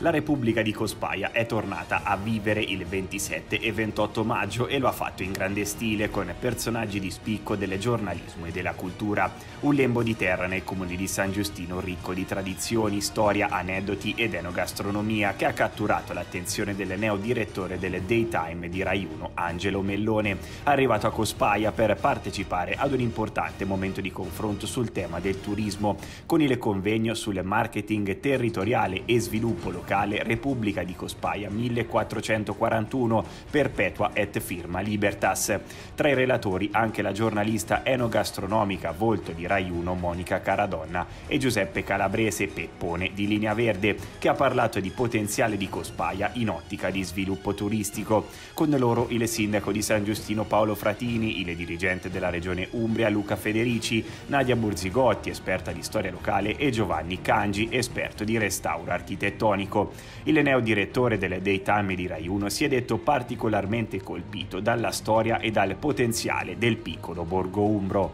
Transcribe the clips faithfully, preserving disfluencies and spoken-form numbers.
La Repubblica di Cospaia è tornata a vivere il ventisette e ventotto maggio e lo ha fatto in grande stile con personaggi di spicco del giornalismo e della cultura. Un lembo di terra nel comune di San Giustino ricco di tradizioni, storia, aneddoti ed enogastronomia che ha catturato l'attenzione del neodirettore del Daytime di Rai uno, Angelo Mellone, arrivato a Cospaia per partecipare ad un importante momento di confronto sul tema del turismo, con il convegno sul marketing territoriale e sviluppo locale Repubblica di Cospaia millequattrocentoquarantuno Perpetua et Firma Libertas. Tra i relatori anche la giornalista enogastronomica volto di Rai uno Monica Caradonna e Giuseppe Calabrese Peppone di Linea Verde, che ha parlato di potenziale di Cospaia in ottica di sviluppo turistico. Con loro il sindaco di San Giustino Paolo Fratini, il dirigente della regione Umbria Luca Federici, Nadia Burzigotti, esperta di storia locale, e Giovanni Cangi, esperto di restauro architettonico. Il neodirettore del Daytime di Rai uno si è detto particolarmente colpito dalla storia e dal potenziale del piccolo borgo umbro.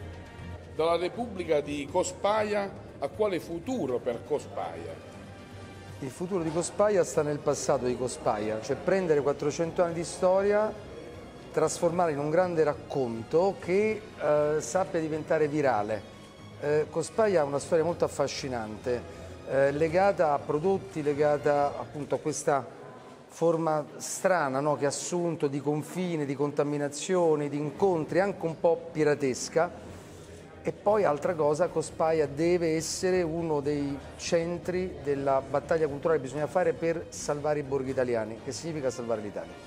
Dalla Repubblica di Cospaia a quale futuro per Cospaia? Il futuro di Cospaia sta nel passato di Cospaia, cioè prendere quattrocento anni di storia, trasformarla in un grande racconto che eh, sappia diventare virale. Eh, Cospaia ha una storia molto affascinante. Eh, legata a prodotti, legata appunto a questa forma strana, no, che ha assunto di confine, di contaminazioni, di incontri, anche un po' piratesca. E poi altra cosa, Cospaia deve essere uno dei centri della battaglia culturale che bisogna fare per salvare i borghi italiani, che significa salvare l'Italia.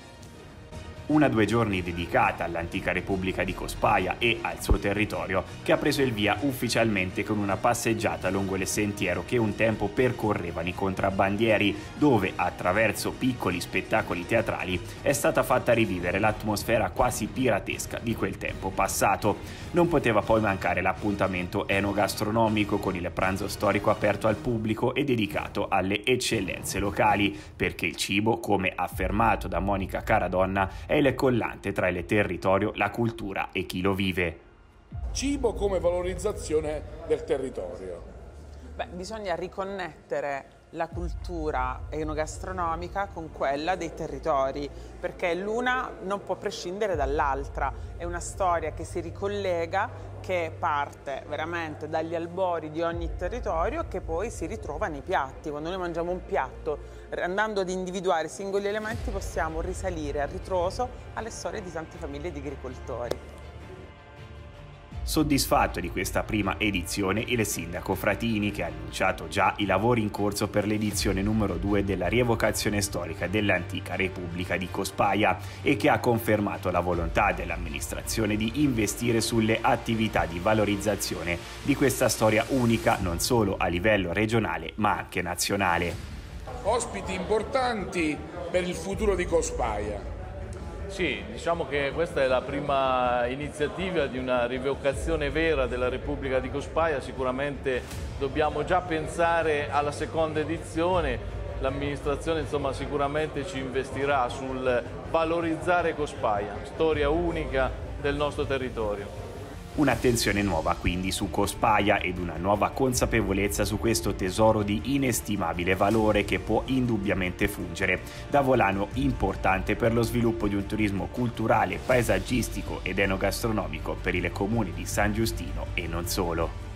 Una due giorni dedicata all'antica Repubblica di Cospaia e al suo territorio, che ha preso il via ufficialmente con una passeggiata lungo il sentiero che un tempo percorrevano i contrabbandieri, dove attraverso piccoli spettacoli teatrali è stata fatta rivivere l'atmosfera quasi piratesca di quel tempo passato. Non poteva poi mancare l'appuntamento enogastronomico con il pranzo storico aperto al pubblico e dedicato alle eccellenze locali, perché il cibo, come affermato da Monica Caradonna, è il collante tra il territorio, la cultura e chi lo vive. Cibo come valorizzazione del territorio. Beh, bisogna riconnettere la cultura enogastronomica con quella dei territori, perché l'una non può prescindere dall'altra. È una storia che si ricollega, che parte veramente dagli albori di ogni territorio, che poi si ritrova nei piatti. Quando noi mangiamo un piatto, andando ad individuare singoli elementi, possiamo risalire a ritroso alle storie di tante famiglie di agricoltori. Soddisfatto di questa prima edizione il sindaco Fratini, che ha annunciato già i lavori in corso per l'edizione numero due della rievocazione storica dell'antica Repubblica di Cospaia e che ha confermato la volontà dell'amministrazione di investire sulle attività di valorizzazione di questa storia unica non solo a livello regionale ma anche nazionale. Ospiti importanti per il futuro di Cospaia. Sì, diciamo che questa è la prima iniziativa di una rievocazione vera della Repubblica di Cospaia. Sicuramente dobbiamo già pensare alla seconda edizione. L'amministrazione insomma sicuramente ci investirà sul valorizzare Cospaia, storia unica del nostro territorio. Un'attenzione nuova quindi su Cospaia ed una nuova consapevolezza su questo tesoro di inestimabile valore che può indubbiamente fungere da volano importante per lo sviluppo di un turismo culturale, paesaggistico ed enogastronomico per il comune di San Giustino e non solo.